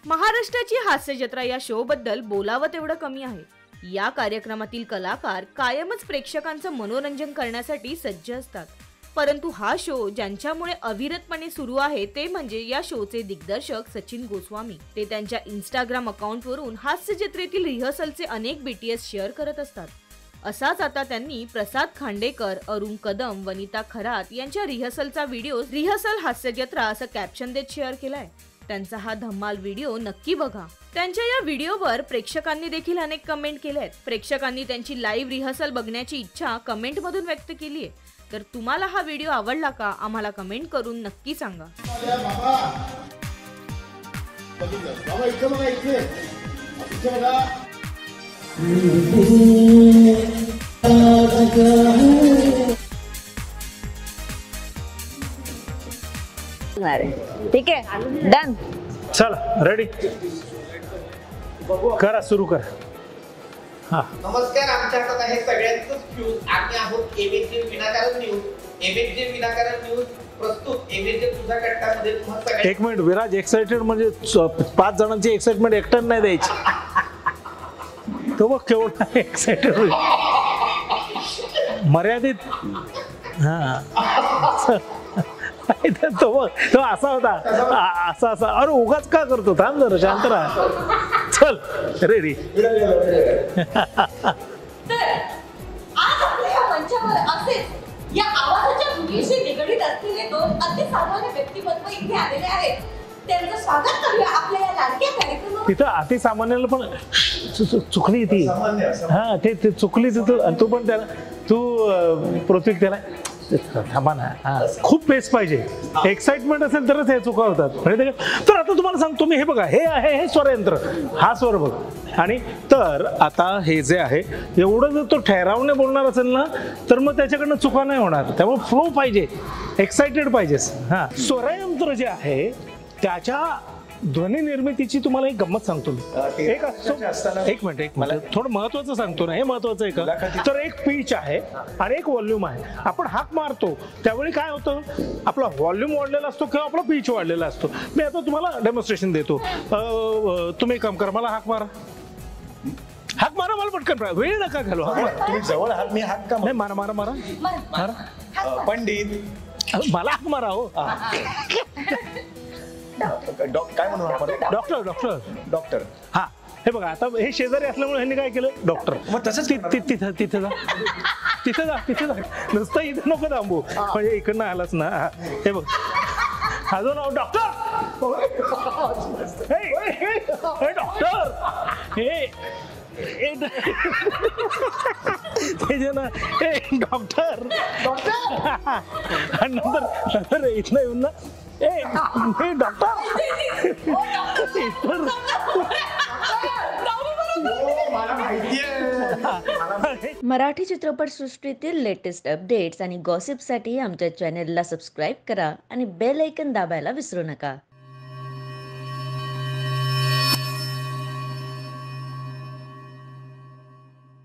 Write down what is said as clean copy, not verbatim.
महाराष्ट्राची हास्यजत्रा या शो बद्दल बोलावं तेवढं कमी आहे। या कार्यक्रमातील कलाकार कायमच प्रेक्षकांचं मनोरंजन करण्यासाठी सज्ज असतात, परंतु हा शो ज्यांच्यामुळे अविरतपणे सुरू आहे ते म्हणजे या शोचे दिग्दर्शक सचिन गोस्वामी। ते त्यांच्या इंस्टाग्राम अकाउंटवरून हास्यजत्रेतील रिहर्सलचे अनेक बीटीएस शेअर करत असतात। असाच आता त्यांनी प्रसाद खांडेकर, अरुण कदम, वनिता खरात यांच्या रिहर्सलचा व्हिडिओ रिहर्सल हास्यजत्रा असं कॅप्शन देत शेअर केलाय। त्यांचा हा धम्माल व्हिडिओ नक्की बघा। त्यांच्या या व्हिडिओवर प्रेक्षकांनी देखील अनेक कमेंट केल्यात। प्रेक्षकांनी त्यांची लाईव्ह रिहर्सल बघण्याची इच्छा कमेंट मधून व्यक्त केली आहे। तर तुम्हाला हा व्हिडिओ आवडला का आम्हाला कमेंट करून नक्की सांगा। ठीक आहे, डन। चल रेडी करा, सुरू कर। हा, नमस्कार। आमच्या हातात आहे सगळ्यांचंच न्यूज। आम्ही आहोत एमएचजे विनाकारण न्यूज। एमएचजे विनाकारण न्यूज प्रस्तुत एमएचजे तुझा कट्टामध्ये तुम्हा सगळ्यांना। एक मिनिट विराज, एक्साइटेड म्हणजे 5 जणांची एक्साइटमेंट एकट्याने नाही द्यायची। तो बघ केवढा एक्साइटेड, मर्यादित। हा तो असा होता, असा असा। अरे उगाच का करतो, थांब जरा शांत राहा। चल रेडी। तर आज आपल्या या मंचावर असेच या आवाजाच्या भूमीशी निगडीत असलेले 2 अतिसामान्य व्यक्तिमत्व इथे आलेले आहेत। त्यांचं स्वागत करूया आपल्या या लाडक्या कार्यक्रमात। तिथं अतिसामान्याला पण चुकली ती। हा ते चुकली तिथं। तू पण त्याला, तू पृथ्वी त्याला थांबा ना। खूप पेस पाहिजे, एक्साइटमेंट असेल तरच हे चुका होतात। तर आता तुम्हाला सांगतो मी, हे बघा, हे आहे हे स्वरयंत्र, हा स्वर बघ। आणि तर आता हे जे आहे, एवढं जर तो ठहरावने बोलणार असेल ना तर मग त्याच्याकडनं चुका नाही होणार। त्यामुळे फ्लो पाहिजे, एक्साइटेड पाहिजेस। हा, स्वरयंत्र जे आहे त्याच्या ध्वनी निर्मितीची तुम्हाला एक गंमत सांगतो मी। एक मिनिट थोडं महत्वाचं सांगतो ना, हे महत्वाचं आहे का? तर एक पिच आहे आणि एक व्हॉल्यूम आहे। आपण हाक मारतो त्यावेळी काय होतं, आपला व्हॉल्यूम वाढलेला असतो किंवा आपला पिच वाढलेला असतो। मी आता तुम्हाला डेमॉन्स्ट्रेशन देतो। तुम्ही काम करा, मला हाक मारा, हाक मारा, मला पटकन, वेळ नका घालू। तुम्ही जवळ हाक, मी हाक का? नाही, मारा मारा मारा मारा। पंडित मला हाक मारा हो। काय म्हणून आपण? Doctor doctor doctor. हा, हे बघा, आता हे शेजारी असल्यामुळे ह्यांनी काय केलं, डॉक्टर। मग तसंच तिथे जा, तिथे जा, नुसतं इथे नको थांबू, म्हणजे इकडनं आलाच ना। हे बघ, हा जो नाव डॉक्टर, डॉक्टर, हे डॉक्टर, आणि नंतर इथनं येऊन ना, डॉक्टर। मराठी चित्रपटसृष्टीतील लेटेस्ट अपडेट्स आणि गॉसिपसाठी आमच्या चॅनेलला सबस्क्राईब करा आणि बेल आयकॉन दाबायला विसरू नका।